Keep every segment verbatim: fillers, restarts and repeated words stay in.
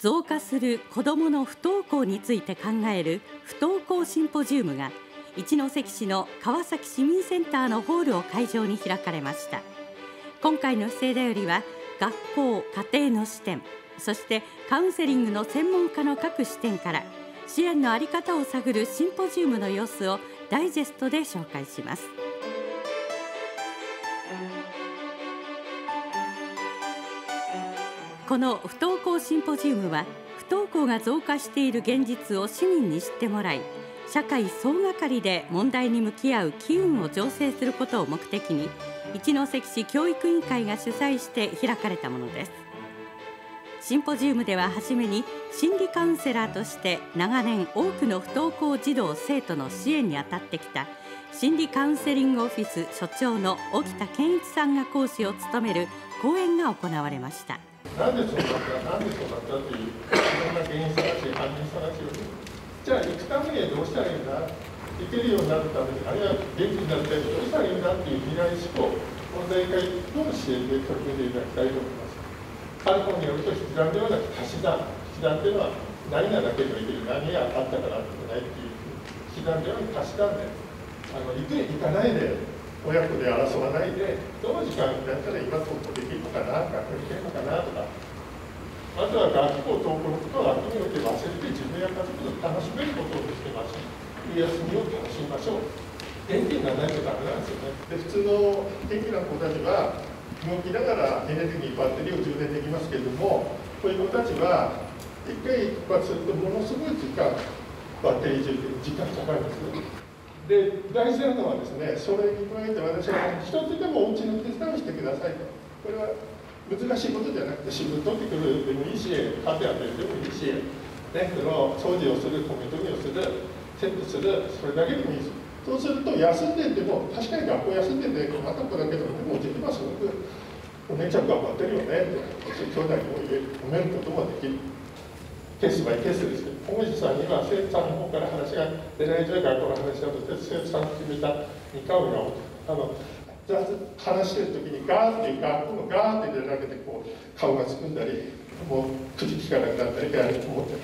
増加する子どもの不登校について考える不登校シンポジウムが一関市の川崎市民センターのホールを会場に開かれました。今回の姿勢だよりは学校・家庭の視点、そしてカウンセリングの専門家の各視点から支援の在り方を探るシンポジウムの様子をダイジェストで紹介します。この不登校シンポジウムは不登校が増加している現実を市民に知ってもらい、社会総がかりで問題に向き合う機運を醸成することを目的に一関市教育委員会が主催して開かれたものです。シンポジウムでは初めに心理カウンセラーとして長年多くの不登校児童生徒の支援に当たってきた心理カウンセリングオフィス所長の沖田健一さんが講師を務める講演が行われました。 なんでそうだった、なんでそうだったっていういろんな原因探し、犯人探しをする。じゃあ行くためにはどうしたらいいんだ、行けるようになるために、あるいは元気になるためにどうしたらいいんだっていう未来志向、問題解決の支援で取り組んでいただきたいと思います。ある本によると、引き算ではなく足し算、引き算というのは何がなければいける、何があったからいけないっていう、引き算ではなく足し算で、あの行く行かないで、親子で争わないで、どの時間になったら今登校できるのかな、学校に行けるのかなとか、まずは学校登校のことを学校によって忘れて、自分や家族と楽しめることをしてましょう。冬休みを楽しみましょう。元気にならないとダメなんですよね。で、普通の元気な子たちは、動きながらエネルギー、バッテリーを充電できますけれども、こういう子たちは、一回一発すると、ものすごい時間、バッテリー充電、時間かかるんですよ。で、大事なのはですね、それに加えて私は一つでもお家の手伝いをしてくださいと。これは難しいことじゃなくて、新聞取ってくるでもいいし、カフェ当てるでもいいし、ね、その掃除をする、米研ぎをする、セットする、それだけでもいいです。そうすると、休んでても、確かに学校休んでて、困った子だけど、でも実はすごく、お姉ちゃん頑張ってるよねって、兄弟にも言える、褒めることもできる。ケースバイケースですけど、保護者さんには生徒さんの方から話が出ないという学校の話だとして、生徒さんが決めたにかを読むと。あの話してるときにガーって学校のガーって出られてこう顔がすくんだり、もう口利かなくなったりやると思って、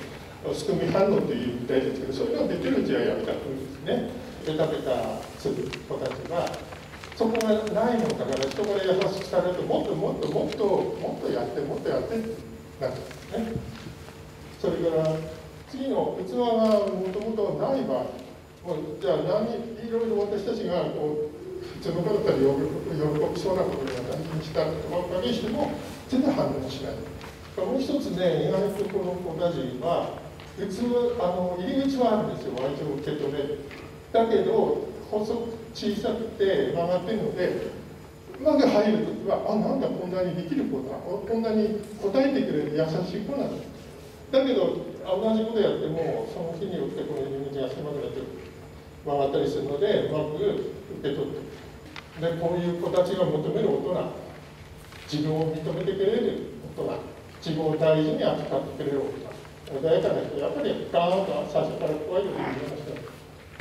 すくみ反応というみたいですけど、そういうのが出てるうちはやめた方がいいですね。ベタベタする子たちは、そこがないのだから、人から優しくされると、もっともっともっともっとやって、もっとやってってなるんですね。それから次の器がもともとない場合、じゃあ何いろいろ私たちがこう普通の方だったら喜びそうなことが何にしたとかおかげしても全然反応しない。もう一つね、意外とこの子たちは器、あの入り口はあるんですよ、相手を受け止める。だけど細く小さくて曲がってるので、まず入るときは、あ、なんだこんなにできる子だ、こんなに答えてくれる優しい子なんだ。だけど同じことやってもその日によってこの入り口が狭くなって曲がったりするので、うまく受け取ってで、こういう子たちが求める大人、自分を認めてくれる大人、自分を大事に扱ってくれる大人、穏やかな人、やっぱりガーンと最初から怖いこと言いました。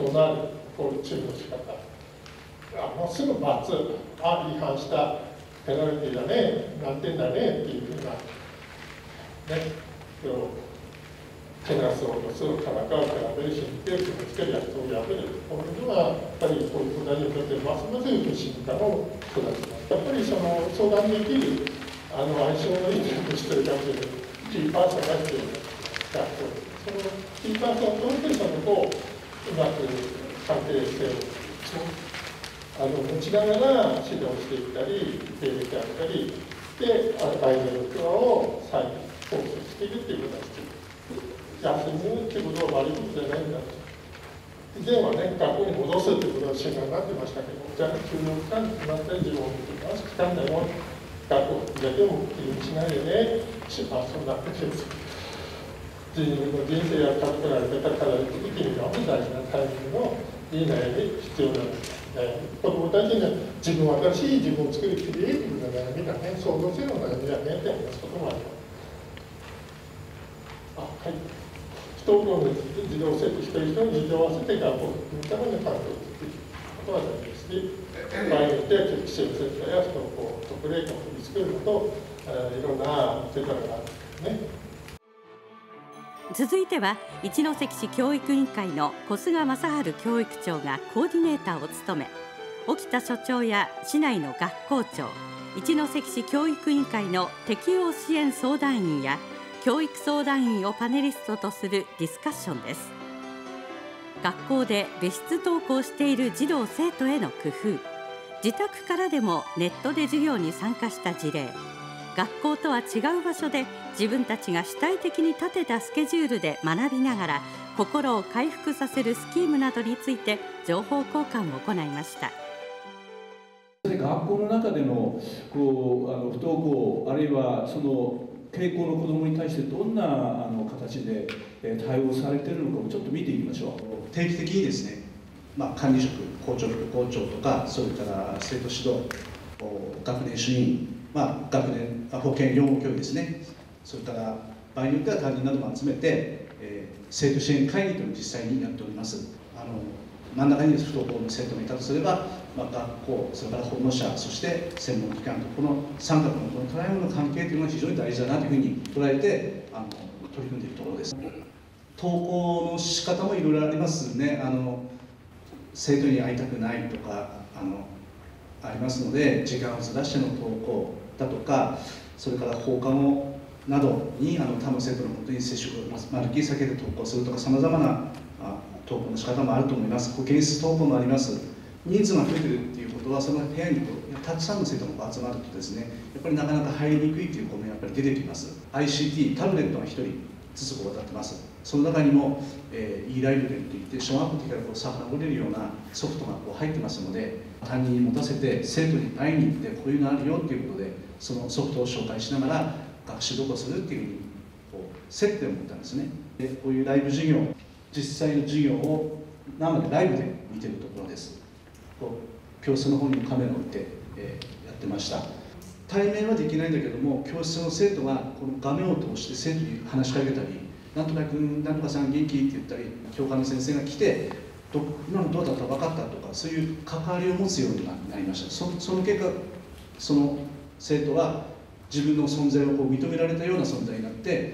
怒鳴る、こう注意の仕方、あ、もうすぐ罰、あ、違反した、ペナルティーだね、何点だねっていうふうな、ね。手なすを落とす、からかう、からべる、神経を決めつける、約束を破る、こういうのはやっぱりこういう子たちにとってますます不信感を育ちます。やっぱりその相談できるあの相性のいい人というかもしれないキーパーソンが必要な学校です。そのキーパーソンとしてその子をうまく関係性をあの持ちながら指導していったり、受け入れてあげたり、で、相手の不安を再構成していくということが必要。休むってことは悪いことじゃないんだと。以前はね、学校に戻すってことは習慣になってましたけど、じゃあ、休養期間に決まったり、自分を見てます、期間だよ、学校だけを気にしないでね、あ、そんなわけです。自分の人生や家族のやり方から生きるのも大事なタイミングのいい悩み、必要なんです。子どもたちには自分は新しい自分を作るクリエイティブな悩みだね、創造性の悩みだねって話すこともあります。あ、はい。不登校の児童生徒一人一人に事情を合わせて学校のための環境を作っていくことが大事ですし、場合によっては決して不正解や不登校特例校を作るのと、いろんな手段があるんですね。 続いては一関市教育委員会の小菅正治教育長がコーディネーターを務め、沖田所長や市内の学校長、一関市教育委員会の適応支援相談員や教育相談員をパネリストとするディスカッションです。学校で別室登校している児童生徒への工夫、自宅からでもネットで授業に参加した事例、学校とは違う場所で自分たちが主体的に立てたスケジュールで学びながら心を回復させるスキームなどについて情報交換を行いました。 学校の中でのこうあの不登校、あるいはその傾向の子どもに対してどんなあの形で対応されているのかもちょっと見ていきましょう。 定期的にですね、まあ、管理職、校長、副校長とか、それから生徒指導、学年主任、まあ、学年保健養護教諭ですね、それから場合によっては担任なども集めて、えー、生徒支援会議というのを実際にやっております。あの真ん中に不登校の生徒がいたとすれば、まあ、学校、それから保護者、そして専門機関と、この三角のこのトライアングルの関係というのが非常に大事だなというふうに捉えてあの取り組んでいるところです。登校の仕方もいろいろありますね。あの生徒に会いたくないとかあのありますので、時間をずらしての登校だとか、それから放課後などにあの他の生徒のもとに接触をまるっきり避けて登校するとか、さまざまな登校の仕方もあると思います。保健室登校もあります。人数が増えているということは、その部屋にこうたくさんの生徒が集まるとですね、やっぱりなかなか入りにくいという子もやっぱり出てきます。アイシーティー、タブレットがひとりずつこう渡ってます。その中にも、えー、e ライブレンといって小学校の時からこう遡れるようなソフトがこう入ってますので、担任に持たせて生徒に会いに行ってこういうのあるよということで、そのソフトを紹介しながら学習どこするっていうふうにこう接点を持ったんですね。でこういうライブ授業、実際の授業を生でライブで見ているところです。こう教室の方にもカメラを置いて、えー、やってました。対面はできないんだけども、教室の生徒がこの画面を通して生徒に話しかけたり、なんとか君、なんとかさん元気って言ったり、教科の先生が来て、ど今のどうだった分かったとか、そういう関わりを持つようになりました。そ, その結果、その生徒は自分の存在をこう認められたような存在になって、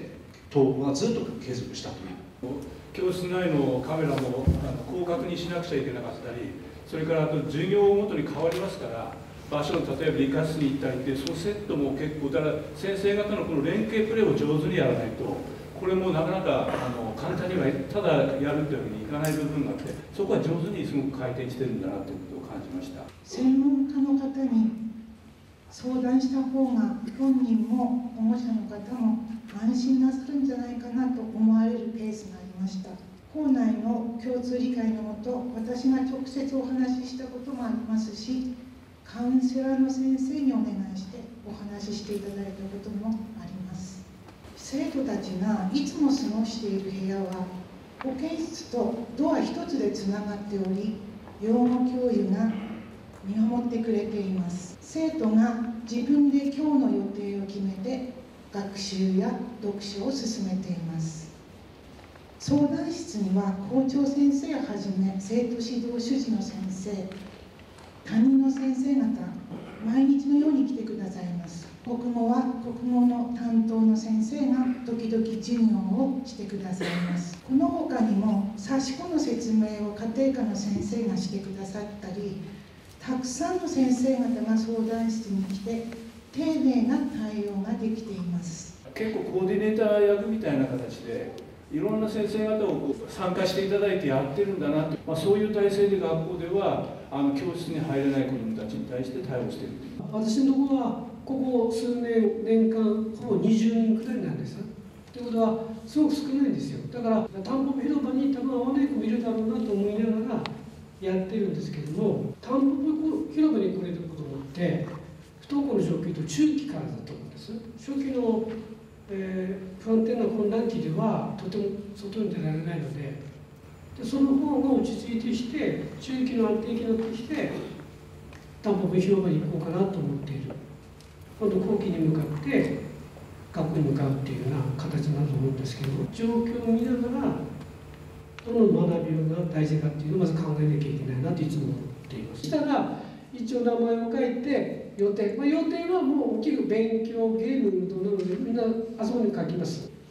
登校がずっと継続したという。 教室内のカメラもあの広角にしなくちゃいけなかったり、それからあと授業ごとに変わりますから、場所、例えば理科室に行ったりって、そのセットも結構、だから先生方のこの連携プレーを上手にやらないと、これもなかなかあの簡単にはただやるというわけにいかない部分があって、そこは上手にすごく回転してるんだなということを感じました。 専門家の方に相談した方が本人も保護者の方も安心なさるんじゃないかなと思われるケースがありました。校内の共通理解のもと、私が直接お話ししたこともありますし、カウンセラーの先生にお願いしてお話ししていただいたこともあります。生徒たちがいつも過ごしている部屋は保健室とドア一つでつながっており、養護教諭が見守ってくれています。生徒が自分で今日の予定を決めて学習や読書を進めています。相談室には校長先生をはじめ生徒指導主事の先生、担任の先生方、毎日のように来てくださいます。国語は国語の担当の先生が時々授業をしてくださいます。この他にも差し子の説明を家庭科の先生がしてくださったり、たくさんの先生方が相談室に来て丁寧な対応ができています。 結構コーディネーター役みたいな形でいろんな先生方を参加していただいてやってるんだなと、まあ、そういう体制で学校ではあの教室に入れない子どもたちに対して対応しているという。 私のところはここ数年年間ほぼにじゅうにんくらいなんです。ということはすごく少ないんですよ。だからタンポポ広場に多分合わない子もいるだろうなと思いながらやってるんですけども、タンポポ広場に来れる子どもって不登校の状況と中期からだと思うんです。初期のえー、不安定な混乱期ではとても外に出られないので、でその方が落ち着いてきて、中期の安定期になってきて、タンポポ広場に行こうかなと思っている。今度後期に向かって学校に向かうっていうような形になると思うんですけど、状況を見ながらどの学びが大事かっていうのをまず考えなきゃいけないなといつも思っています。そしたら一応名前を書いて予定、まあ、予定はもう大きく勉強ゲームなのでみんなあそこに書きます。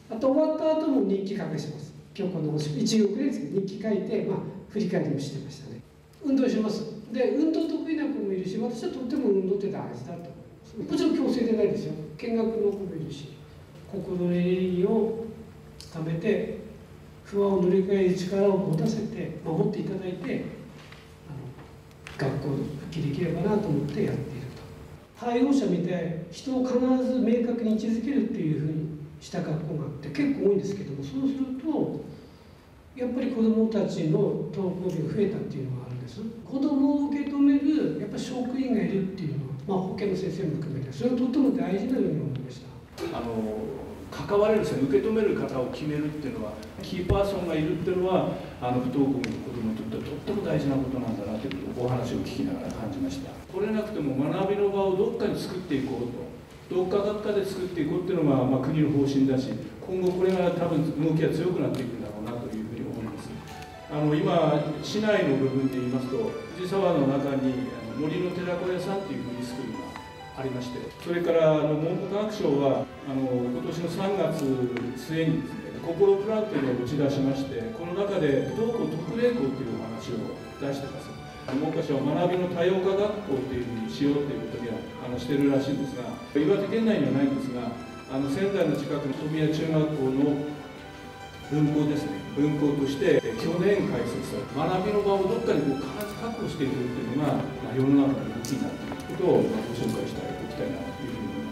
あと終わった後も日記書かします。今日このいち行くらいですけど日記書いて、まあ、振り返りもしてましたね。運動します。で運動得意な子もいるし、私はとっても運動って大事だと。もちろん強制でないですよ。見学の子もいるし、心のエネルギーをためて不安を乗り換える力を持たせて守っていただいて、あの学校に復帰できればなと思ってやっていると。配偶者みたい人を必ず明確に位置づけるっていうふうにした学校があって結構多いんですけども、そうするとやっぱり子どもたちの登校日が増えたっていうのがあるんです。子どもを受け止めるやっぱり職員がいるっていうのは、まあ、保健の先生も含めてそれはとっても大事なように思いました。 あの関われるですね、受け止める方を決めるっていうのは、キーパーソンがいるっていうのは、あの不登校の子どもにとってはとっても大事なことなんだなということをお話を聞きながら感じました。来れなくても学びの場をどっかに作っていこうと、どっか学科で作っていこうっていうのが、まあ、国の方針だし、今後これが多分動きが強くなっていくんだろうなというふうに思います。あの今、市内の部分で言いますと、藤沢の中にあの森の寺子屋さんっていうフリースクールがありまして、それからあの文部科学省はあの今年のさんがつ末にですね、心プランというのを打ち出しまして、この中で不登校特例校というお話を出してます。文科省は学びの多様化学校というふうにしようということにはあのしているらしいんですが、岩手県内にはないんですが、あの仙台の近くの富谷中学校の分校ですね、分校として去年開設された学びの場をどっかにこう必ず確保していくというのが、まあ、世の中の動きになっていることをご紹介しておきたいなというふうに思います。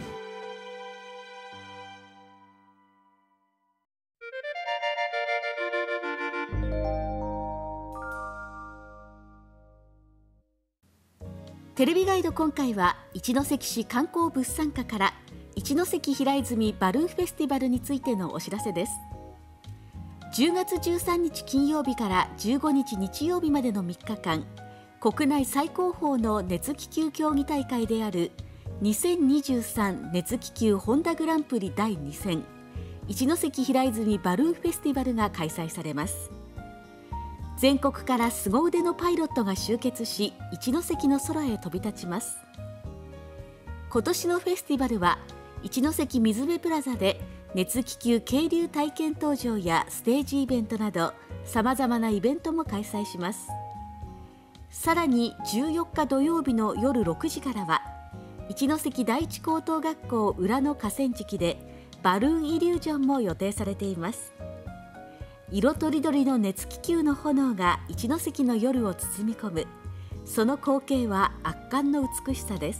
テレビガイド、今回は一関市観光物産課から一関平泉バルーンフェスティバルについてのお知らせです。じゅうがつじゅうさんにち金曜日からじゅうごにち日曜日までのみっかかん、国内最高峰の熱気球競技大会であるにせんにじゅうさん熱気球ホンダグランプリだいに戦一関平泉バルーンフェスティバルが開催されます。全国から凄腕のパイロットが集結し、一関の空へ飛び立ちます。今年のフェスティバルは一関水辺プラザで熱気球係留体験搭乗やステージイベントなどさまざまなイベントも開催します。さらにじゅうよっか土曜日の夜ろくじからは一関第一高等学校裏の河川敷でバルーンイリュージョンも予定されています。色とりどりの熱気球の炎が一関の夜を包み込む、その光景は圧巻の美しさです。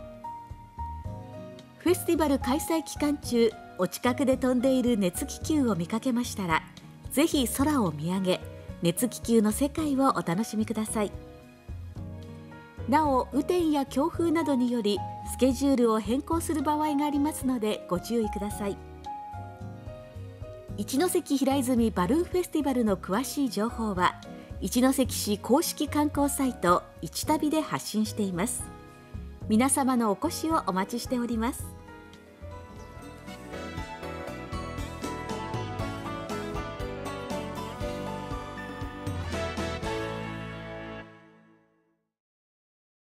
フェスティバル開催期間中、お近くで飛んでいる熱気球を見かけましたら、ぜひ空を見上げ、熱気球の世界をお楽しみください。なお、雨天や強風などによりスケジュールを変更する場合がありますのでご注意ください。一関平泉バルーンフェスティバルの詳しい情報は一関市公式観光サイトいち旅で発信しています。皆様のお越しをお待ちしております。